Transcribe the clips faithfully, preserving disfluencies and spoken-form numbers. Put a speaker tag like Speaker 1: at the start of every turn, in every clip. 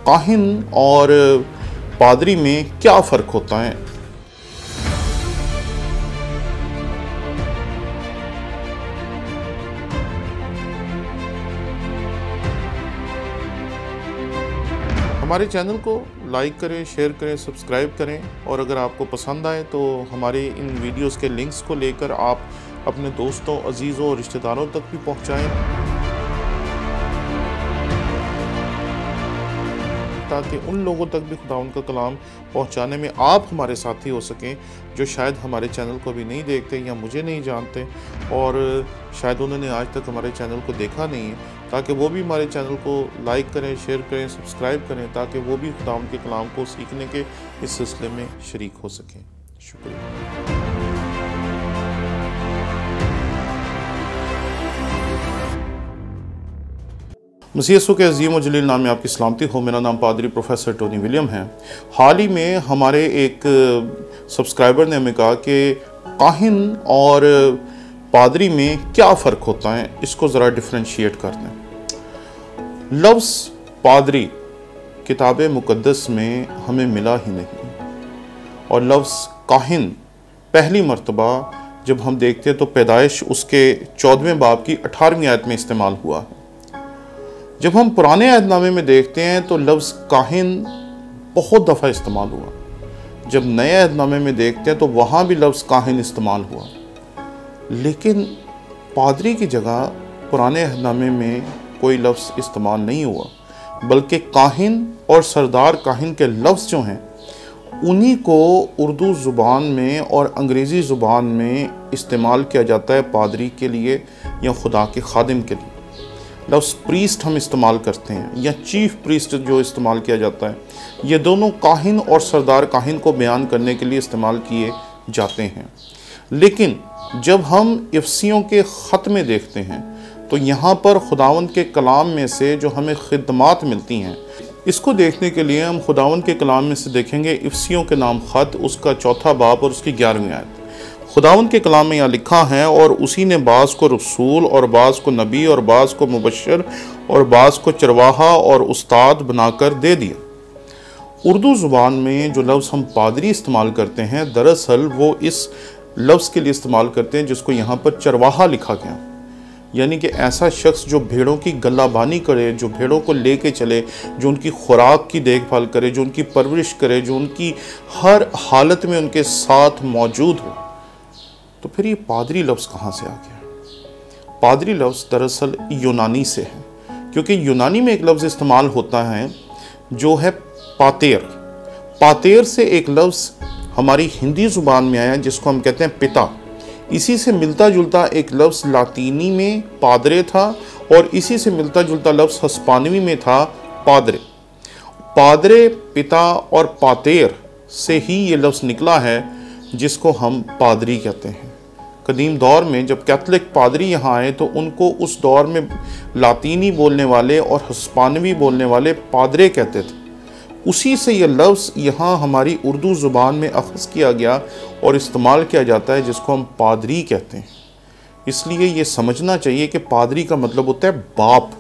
Speaker 1: काहिन और पादरी में क्या फ़र्क होता है। हमारे चैनल को लाइक करें, शेयर करें, सब्सक्राइब करें और अगर आपको पसंद आए तो हमारे इन वीडियोस के लिंक्स को लेकर आप अपने दोस्तों, अजीज़ों और रिश्तेदारों तक भी पहुंचाएं, ताकि उन लोगों तक भी खुदावंद का कलाम पहुंचाने में आप हमारे साथी हो सकें जो शायद हमारे चैनल को भी नहीं देखते या मुझे नहीं जानते और शायद उन्होंने आज तक हमारे चैनल को देखा नहीं है, ताकि वो भी हमारे चैनल को लाइक करें, शेयर करें, सब्सक्राइब करें, ताकि वो भी खुदावंद के कलाम को सीखने के इस सिलसिले में शरीक हो सकें। शुक्रिया। मसीह यीशु के अजीम और जलील नाम में आपकी सलामती हो। मेरा नाम पादरी प्रोफेसर टोनी विलियम है। हाल ही में हमारे एक सब्सक्राइबर ने हमें कहा कि काहिन और पादरी में क्या फ़र्क होता है, इसको ज़रा डिफ्रेंशिएट कर दें। लफ्ज़ पादरी किताब मुक़द्दस में हमें मिला ही नहीं और लफ्ज़ काहिन पहली मर्तबा जब हम देखते हैं तो पैदाइश उसके चौदहवें बाब की अठारहवीं आयत में इस्तेमाल हुआ है। जब हम पुराने अहदनामे में देखते हैं तो लफ्ज़ काहिन बहुत दफ़ा इस्तेमाल हुआ। जब नए अहदनामे में देखते हैं तो वहाँ भी लफ्ज़ काहिन इस्तेमाल हुआ, लेकिन पादरी की जगह पुराने अहदनामे में कोई लफ्ज़ इस्तेमाल नहीं हुआ, बल्कि काहिन और सरदार काहिन के लफ्ज़ जो हैं उन्हीं को उर्दू ज़ुबान में और अंग्रेज़ी ज़ुबान में इस्तेमाल किया जाता है पादरी के लिए या खुदा के खादिम के लिए। लफ्ज़ प्रीस्ट हम इस्तेमाल करते हैं या चीफ प्रीस्ट जो इस्तेमाल किया जाता है, ये दोनों काहिन और सरदार काहिन को बयान करने के लिए इस्तेमाल किए जाते हैं। लेकिन जब हम इफ्सियों के ख़त में देखते हैं तो यहाँ पर खुदावंद के कलाम में से जो हमें खिदमात मिलती हैं, इसको देखने के लिए हम खुदावंद के कलाम में से देखेंगे इफ्सियों के नाम ख़त, उसका चौथा बाब और उसकी ग्यारहवीं आयत। खुदावंद के कलाम में यहाँ लिखा है, और उसी ने बाज़ को रसूल और बाज़ को नबी और बाज़ को मुबशर और बाज़ को चरवाहा और उस्ताद बनाकर दे दिया। उर्दू ज़ुबान में जो लफ्ज़ हम पादरी इस्तेमाल करते हैं, दरअसल वो इस लफ्ज़ के लिए इस्तेमाल करते हैं जिसको यहाँ पर चरवाहा लिखा गया, यानी कि ऐसा शख्स जो भेड़ों की गल्लाबानी करे, जो भेड़ों को लेके चले, जो उनकी खुराक की देखभाल करे, जो उनकी परवरिश करे, जो उनकी हर हालत में उनके साथ मौजूद हो। तो फिर ये पादरी लफ्ज़ कहाँ से आ गया? पादरी लफ्ज़ दरअसल यूनानी से है, क्योंकि यूनानी में एक लफ्ज़ इस्तेमाल होता है जो है पातेर। पातेर से एक लफ्ज़ हमारी हिंदी ज़ुबान में आया जिसको हम कहते हैं पिता। इसी से मिलता जुलता एक लफ्ज़ लातीनी में पादरे था और इसी से मिलता जुलता लफ्ज़ हस्पानवी में था पादरे। पादरे, पिता और पातेर से ही ये लफ्ज़ निकला है जिसको हम पादरी कहते हैं। कदीम दौर में जब कैथलिक पादरी यहाँ आए तो उनको उस दौर में लातीनी बोलने वाले और हस्पानवी बोलने वाले पादरे कहते थे। उसी से यह लफ्ज़ यहाँ हमारी उर्दू ज़ुबान में अख़ज़ किया गया और इस्तेमाल किया जाता है जिसको हम पादरी कहते हैं। इसलिए ये समझना चाहिए कि पादरी का मतलब होता है बाप।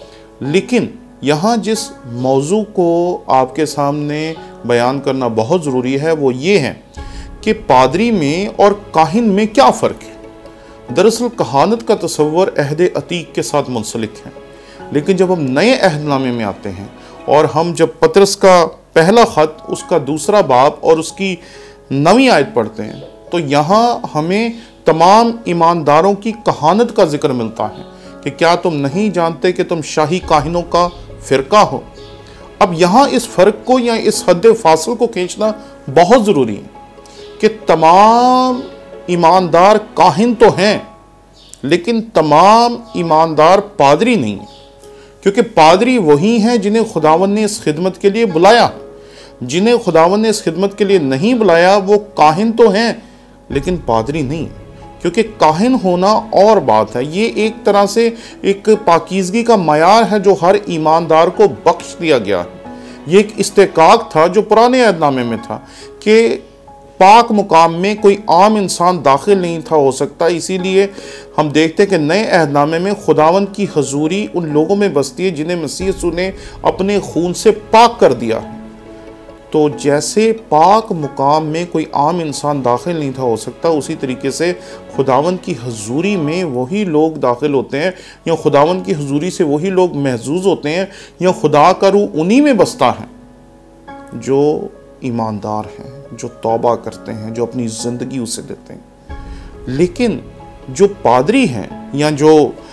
Speaker 1: लेकिन यहाँ जिस मौजू को आपके सामने बयान करना बहुत ज़रूरी है वो ये है कि पादरी में और काहिन में क्या फ़र्क है। दरअसल कहानत का तस्वर अहद अतीक के साथ मुंसलिक है, लेकिन जब हम नए अहदनामे में आते हैं और हम जब पतरस का पहला ख़त, उसका दूसरा बाब और उसकी नवीं आयत पढ़ते हैं तो यहाँ हमें तमाम ईमानदारों की कहानत का जिक्र मिलता है कि क्या तुम नहीं जानते कि तुम शाही काहिनों का फ़िरका हो। अब यहाँ इस फ़र्क को या इस हद फासिल को खींचना बहुत ज़रूरी है कि तमाम ईमानदार काहिन तो हैं, लेकिन तमाम ईमानदार पादरी नहीं हैं, क्योंकि पादरी वही हैं जिन्हें खुदावन ने इस खिदमत के लिए बुलाया। जिन्हें खुदावन ने इस खिदमत के लिए नहीं बुलाया वो काहिन तो हैं लेकिन पादरी नहीं, क्योंकि काहिन होना और बात है। ये एक तरह से एक पाकीज़गी का मयार है जो हर ईमानदार को बख्श दिया गया है। ये एक इस्तेकाक था जो पुराने अहदनामे में था कि पाक मुकाम में कोई आम इंसान दाखिल नहीं था हो सकता। इसीलिए हम देखते हैं कि नए अहदनामे में खुदावंद की हजूरी उन लोगों में बसती है जिन्हें मसीह यीशु ने अपने खून से पाक कर दिया है। तो जैसे पाक मुकाम में कोई आम इंसान दाखिल नहीं था हो सकता, उसी तरीके से खुदावंद की हजूरी में वही लोग दाखिल होते हैं, या खुदावंद की हजूरी से वही लोग महजूज होते हैं, या खुदा का रूह उन्हीं में बसता है जो ईमानदार हैं, जो तौबा करते हैं, जो अपनी ज़िंदगी उसे देते हैं। लेकिन जो पादरी हैं, या जो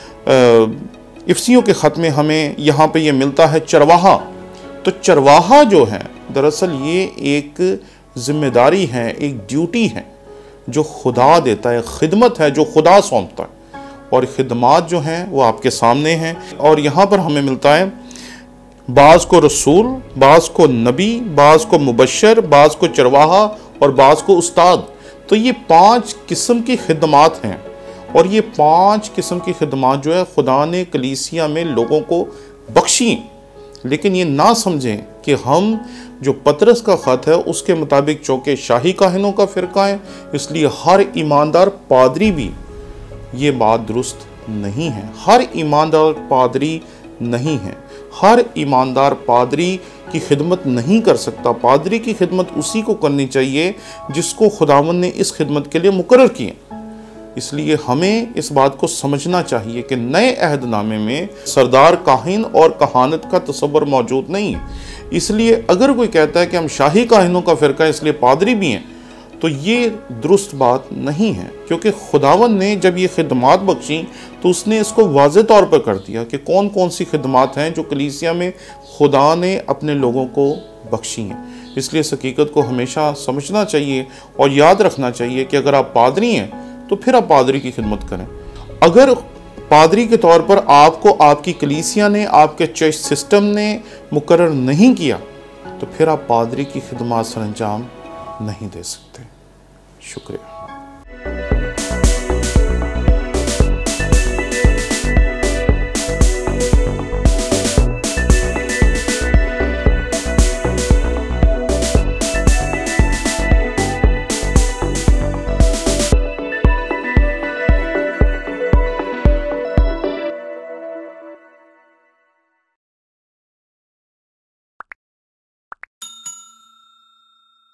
Speaker 1: इफ्सियों के ख़त में हमें यहाँ पे ये मिलता है चरवाहा, तो चरवाहा जो है दरअसल ये एक जिम्मेदारी है, एक ड्यूटी है जो खुदा देता है, खिदमत है जो खुदा सौंपता है, और खिदमात जो हैं वो आपके सामने हैं। और यहाँ पर हमें मिलता है बाज़ को रसूल, बाज़ को नबी, बाज़ को मुबशर, बाज़ को चरवाहा और बाज़ को उस्ताद। तो ये पांच किस्म की खिदमात हैं, और ये पांच किस्म की खिदमात जो है खुदा ने कलीसिया में लोगों को बख्शी। लेकिन ये ना समझें कि हम जो पतरस का ख़त है उसके मुताबिक चौके शाही काहिनों का फ़िरका है, इसलिए हर ईमानदार पादरी भी, ये बात दुरुस्त नहीं है। हर ईमानदार पादरी नहीं है, हर ईमानदार पादरी की खिदमत नहीं कर सकता। पादरी की खिदमत उसी को करनी चाहिए जिसको खुदावंद ने इस खिदमत के लिए मुकर्रर किया। इसलिए हमें इस बात को समझना चाहिए कि नए अहदनामे में सरदार काहिन और कहानत का तस्वर मौजूद नहीं है। इसलिए अगर कोई कहता है कि हम शाही काहिनों का फ़िरका इसलिए पादरी भी हैं, तो ये दुरुस्त बात नहीं है, क्योंकि खुदावंद ने जब ये खिदमात बख्शी तो उसने इसको वाज़ेह तौर पर कर दिया कि कौन कौन सी खिदमात हैं जो कलीसिया में खुदा ने अपने लोगों को बख्शी हैं। इसलिए इस हकीकत को हमेशा समझना चाहिए और याद रखना चाहिए कि अगर आप पादरी हैं तो फिर आप पादरी की खिदमत करें। अगर पादरी के तौर पर आपको आपकी कलीसिया ने, आपके चर्च सिस्टम ने मुकर्रर नहीं किया, तो फिर आप पादरी की खिदमत सर अंजाम नहीं दे सकते। शुक्रिया।